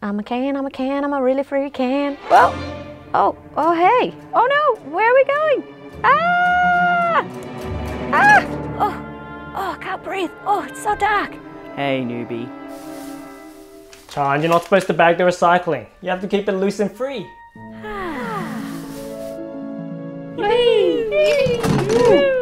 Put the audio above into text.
I'm a can, I'm a can, I'm a really free can. Well, oh, hey. Oh no, where are we going? Ah! I can't breathe. Oh, it's so dark. Hey, newbie. Chan, you're not supposed to bag the recycling. You have to keep it loose and free. Yippee!